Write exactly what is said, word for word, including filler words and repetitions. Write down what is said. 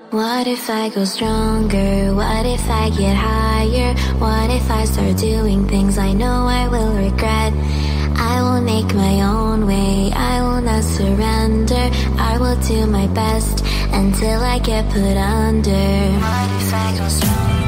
What if I go stronger? What if I get higher? What if I start doing things I know I will regret? I will make my own way, I will not surrender. I will do my best until I get put under. What if I go stronger?